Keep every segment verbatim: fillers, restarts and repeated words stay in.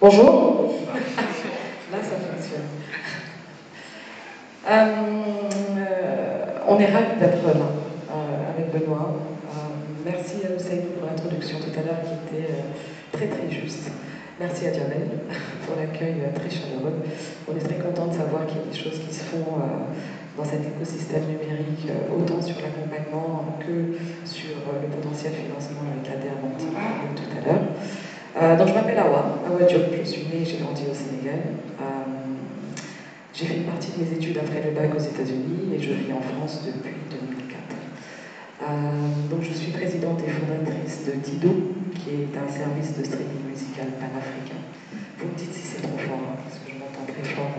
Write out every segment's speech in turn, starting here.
Bonjour. Là, ça fonctionne. Euh, euh, on est ravis d'être là euh, avec Benoît. Euh, merci à Hussein pour l'introduction tout à l'heure qui était euh, très très juste. Merci à Jamel pour l'accueil euh, très chaleureux. On est très content de savoir qu'il y a des choses qui se font euh, dans cet écosystème numérique, euh, autant sur l'accompagnement que sur euh, le potentiel financement avec la terre dont on parlait tout à l'heure. Euh, donc je m'appelle Awa, Awa Diop, je suis née et j'ai grandi au Sénégal. Euh, j'ai fait une partie de mes études après le bac aux États-Unis et je vis en France depuis deux mille quatre. Euh, donc je suis présidente et fondatrice de Dido, qui est un service de streaming musical panafricain. Vous me dites si c'est trop fort, hein, parce que je m'entends très fort.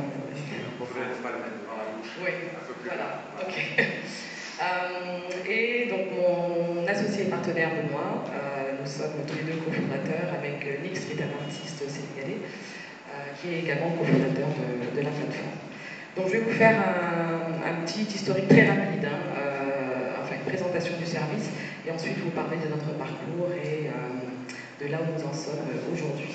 Oui, voilà, ok. Euh, et donc mon associé et partenaire Benoît, euh, nous sommes tous les deux cofondateurs avec Nix, qui est un artiste sénégalais, euh, qui est également cofondateur de, de la plateforme. Donc je vais vous faire un, un petit historique très rapide, hein, euh, enfin une présentation du service, et ensuite vous parler de notre parcours et euh, de là où nous en sommes aujourd'hui.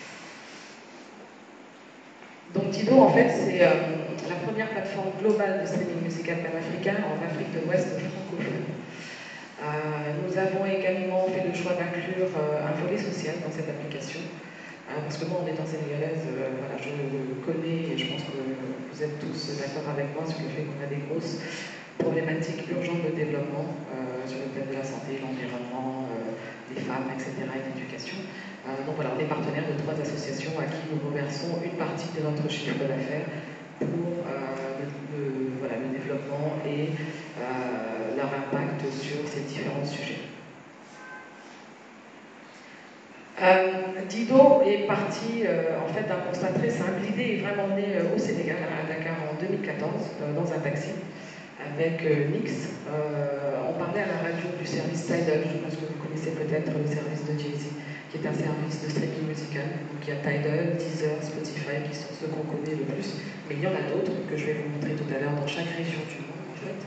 Donc Dido, en fait, c'est euh, la première plateforme globale de streaming musical panafricain en Afrique de l'Ouest francophone. Euh, nous avons également fait le choix d'inclure euh, un volet social dans cette application, euh, parce que moi, en étant sénégalaise, euh, voilà, je le connais et je pense que vous êtes tous d'accord avec moi sur le fait qu'on a des grosses problématiques urgentes de développement euh, sur le thème de la santé, l'environnement, euh, les femmes, et cetera, et l'éducation. Euh, donc voilà, on est partenaire de trois associations à qui nous reversons une partie de notre chiffre d'affaires pour euh, le, le, voilà, le développement et euh, leur impact sur ces différents sujets. Euh, Dido est parti euh, en fait d'un constat très simple. L'idée est vraiment née euh, au Sénégal, à Dakar en deux mille quatorze, euh, dans un taxi avec euh, Nix. Euh, on parlait à la radio du service Tidal, je pense que vous connaissez peut-être le service de Jay-Z, qui est un service de streaming musical. Donc il y a Tidal, Deezer, Spotify qui sont ceux qu'on connaît le plus, mais il y en a d'autres que je vais vous montrer tout à l'heure dans chaque région du monde en fait.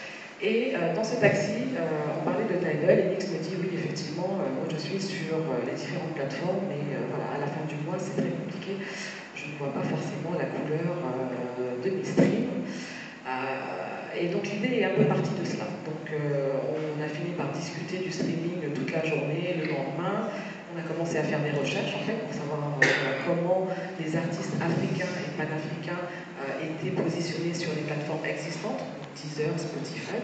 Et euh, dans ce taxi, euh, on parlait de Tidal et Nix me dit oui effectivement, euh, moi je suis sur euh, les différentes plateformes, mais euh, voilà, à la fin du mois c'est très compliqué, je ne vois pas forcément la couleur euh, de mes streams. Euh, et donc l'idée est un peu partie de cela. Donc euh, on a fini par discuter du streaming toute la journée, le lendemain. On a commencé à faire des recherches en fait pour savoir euh, comment les artistes africains et panafricains euh, étaient positionnés sur les plateformes existantes, Deezer, Spotify.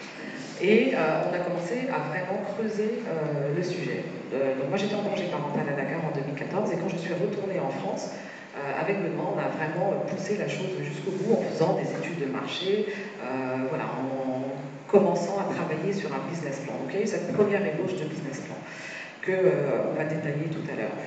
Et euh, on a commencé à vraiment creuser euh, le sujet. Euh, donc moi j'étais en congé parental à Dakar en deux mille quatorze et quand je suis retournée en France, euh, avec Benoît, on a vraiment poussé la chose jusqu'au bout en faisant des études de marché, euh, voilà, en commençant à travailler sur un business plan. Donc il y a eu cette première ébauche de business plan qu'on euh, va détailler tout à l'heure.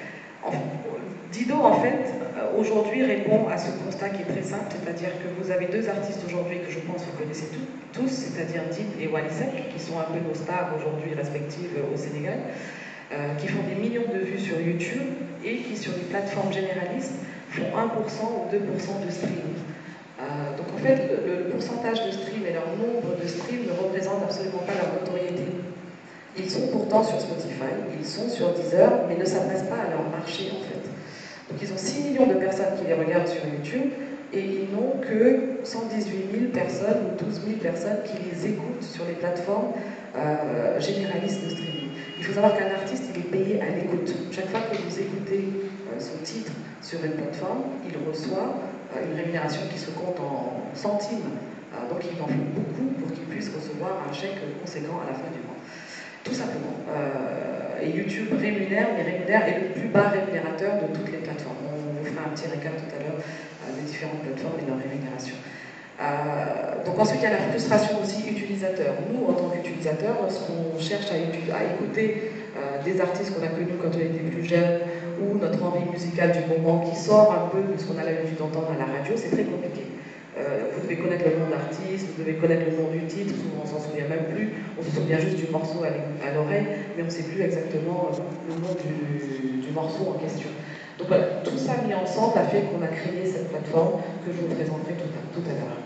Dido, en fait, aujourd'hui répond à ce constat qui est très simple, c'est-à-dire que vous avez deux artistes aujourd'hui que je pense que vous connaissez tout, tous, c'est-à-dire Dip et Wally Seck, qui sont un peu nos stars aujourd'hui respectives au Sénégal, euh, qui font des millions de vues sur YouTube et qui, sur les plateformes généralistes, font un pour cent ou deux pour cent de stream. Euh, donc en fait, le, le pourcentage de stream et leur nombre de streams ne représentent absolument pas leur notoriété. Ils sont pourtant sur Spotify, ils sont sur Deezer, mais ne s'adressent pas à leur marché en fait. Donc ils ont six millions de personnes qui les regardent sur YouTube et ils n'ont que cent dix-huit mille personnes ou douze mille personnes qui les écoutent sur les plateformes euh, généralistes de streaming. Il faut savoir qu'un artiste, il est payé à l'écoute. Chaque fois que vous écoutez euh, son titre sur une plateforme, il reçoit euh, une rémunération qui se compte en centimes. Euh, donc il en faut beaucoup pour qu'il puisse recevoir un chèque conséquent à la fin du mois. Tout simplement. Euh, et YouTube rémunère, mais rémunère est le plus bas rémunérateur de toutes les plateformes. On vous fera un petit récap tout à l'heure euh, des différentes plateformes et de leur rémunération. Euh, donc ensuite, il y a la frustration aussi utilisateur. Nous, en tant qu'utilisateurs, lorsqu'on cherche à, à écouter euh, des artistes qu'on a connus quand on était plus jeune, ou notre envie musicale du moment qui sort un peu de ce qu'on a l'habitude d'entendre à la radio, c'est très compliqué. Euh, vous devez connaître le nom d'artiste, vous devez connaître le nom du titre, souvent on s'en souvient même plus, on se souvient juste du morceau à l'oreille, mais on ne sait plus exactement le nom du, du morceau en question. Donc voilà, tout ça mis ensemble a fait qu'on a créé cette plateforme que je vous présenterai tout à, tout à l'heure.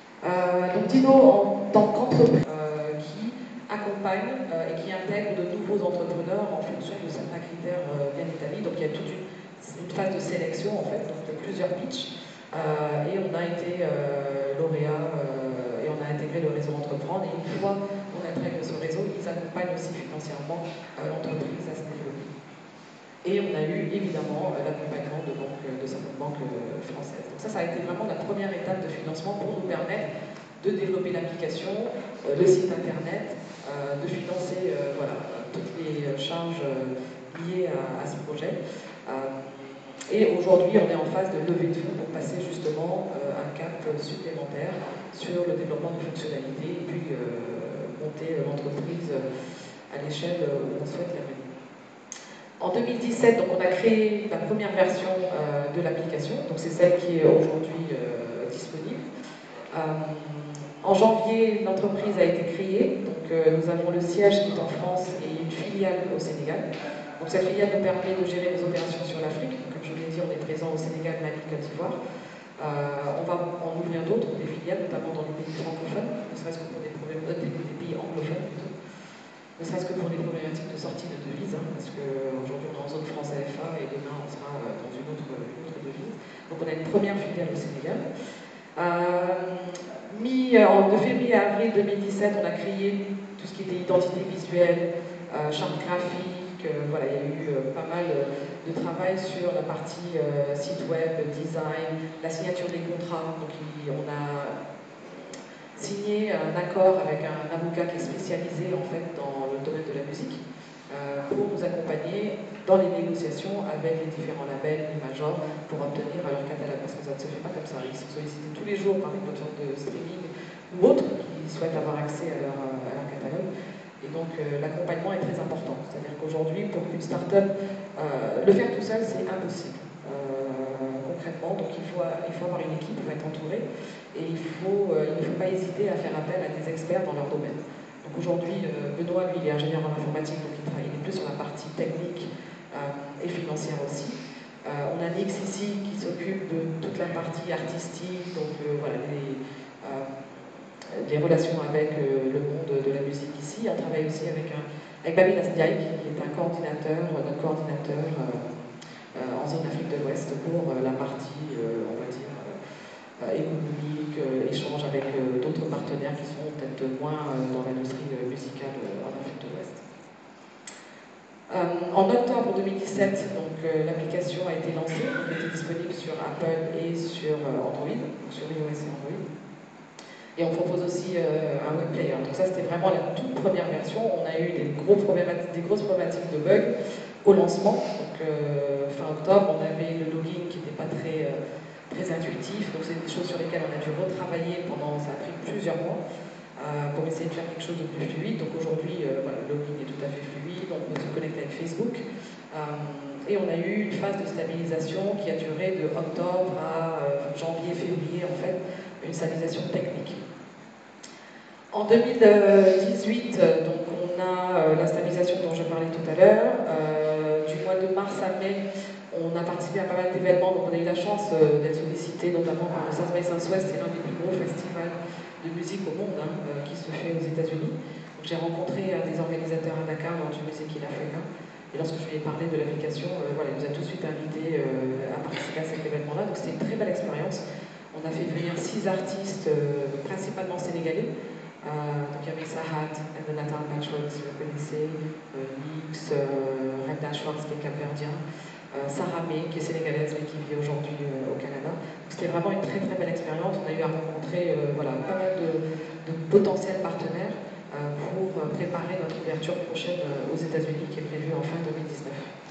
Euh, donc Dido en tant qu'entreprise euh, qui accompagne euh, et qui intègre de nouveaux nouveaux entrepreneurs en fonction de certains critères bien établis. Donc il y a toute une, une phase de sélection en fait, donc de plusieurs pitchs. Euh, et on a été euh, lauréat euh, et on a intégré le réseau Entreprendre. Et une fois qu'on intègre ce réseau, ils accompagnent aussi financièrement euh, l'entreprise à se développer. Et on a eu évidemment euh, l'accompagnement de, de certaines banques euh, françaises. Donc ça, ça a été vraiment la première étape de financement pour nous permettre de développer l'application, euh, le site internet, euh, de financer euh, voilà, toutes les charges euh, liées à, à ce projet. Euh, et aujourd'hui, on est en phase de levée de fonds pour passer justement euh, un cap supplémentaire sur le développement de fonctionnalités et puis euh, monter l'entreprise à l'échelle où on souhaite la mener. En deux mille dix-sept, donc, on a créé la première version euh, de l'application, donc c'est celle qui est aujourd'hui euh, disponible. Euh, en janvier, l'entreprise a été créée, donc euh, nous avons le siège qui est en France et une filiale au Sénégal. Donc cette filiale nous permet de gérer les opérations sur l'Afrique. Comme je vous l'ai dit, on est présent au Sénégal, Mali, Côte d'Ivoire. Euh, on va en ouvrir d'autres, des filiales, notamment dans les pays francophones, ne serait-ce que pour des problèmes des, des pays anglophones plutôt. Ne serait-ce que pour les problématiques de sortie de devises, hein, parce qu'aujourd'hui on est en zone France A F A et demain on sera dans une autre, une autre devise. Donc on a une première filiale au Sénégal. Euh, mi, en, de février à avril deux mille dix-sept, on a créé tout ce qui était identité visuelle, euh, charte graphique, euh, voilà, il y a eu euh, pas mal de travail sur la partie euh, site web, design, la signature des contrats. Donc il, on a signé un accord avec un avocat qui est spécialisé en fait dans le domaine de la musique euh, pour nous accompagner dans les négociations avec les différents labels, les majors, pour obtenir leur catalogue. Parce que ça ne se fait pas comme ça. Ils sont sollicités tous les jours par une plateforme de streaming ou autres qui souhaitent avoir accès à leur, à leur catalogue. Et donc euh, l'accompagnement est très important. C'est-à-dire qu'aujourd'hui, pour une start-up, euh, le faire tout seul, c'est impossible. Euh, concrètement, donc il faut, il faut avoir une équipe, il faut être entouré, et il, faut, euh, il ne faut pas hésiter à faire appel à des experts dans leur domaine. Donc aujourd'hui, euh, Benoît, lui, il est ingénieur en informatique, donc il travaille il est plus sur la partie technique euh, et financière aussi. Euh, on a Nix ici qui s'occupe de toute la partie artistique, donc euh, voilà, les, euh, les relations avec euh, le monde de la musique ici. On travaille aussi avec, un, avec Babil Asdiaï, qui est un coordinateur, un coordinateur euh, euh, en zone Afrique de l'Ouest pour euh, la partie, euh, on va dire, euh, économique, euh, échange avec euh, d'autres partenaires qui sont peut-être moins euh, dans l'industrie euh, musicale euh, en Afrique de l'Ouest. Euh, en octobre deux mille dix-sept, donc euh, l'application a été lancée, elle était disponible sur Apple et sur euh, Android, donc sur iOS et Android. Et on propose aussi euh, un web player. Donc ça, c'était vraiment la toute première version. On a eu des, gros des grosses problématiques de bugs au lancement. Donc euh, fin octobre, on avait le login qui n'était pas très, euh, très intuitif. Donc c'est des choses sur lesquelles on a dû retravailler pendant, ça a pris plusieurs mois euh, pour essayer de faire quelque chose de plus fluide. Donc aujourd'hui, euh, voilà, le login est tout à fait fluide. On peut se connecter avec Facebook. Euh, et on a eu une phase de stabilisation qui a duré de octobre à euh, janvier, février en fait, une stabilisation technique. En deux mille dix-huit, donc, on a la stabilisation dont je parlais tout à l'heure. Euh, du mois de mars à mai, on a participé à pas mal d'événements, donc on a eu la chance d'être sollicité notamment par le South by Southwest, qui est l'un des plus gros festivals de musique au monde, hein, qui se fait aux États-Unis. J'ai rencontré un des organisateurs à Dakar lors du Music in Africa. Et lorsque je lui ai parlé de l'application, euh, voilà, il nous a tout de suite invité euh, à participer à cet événement-là. Donc c'était une très belle expérience. On a fait venir six artistes, euh, principalement sénégalais. Euh, donc il y avait Sahat, and the Natal Patrol, si vous connaissez, euh, Nix, euh, Renda Schwartz qui est capverdien, euh, Sarah May qui est sénégalaise mais qui vit aujourd'hui euh, au Canada. C'était vraiment une très très belle expérience. On a eu à rencontrer euh, voilà, pas mal de, de potentiels partenaires euh, pour préparer notre ouverture prochaine euh, aux États-Unis qui est prévue en fin deux mille dix-neuf.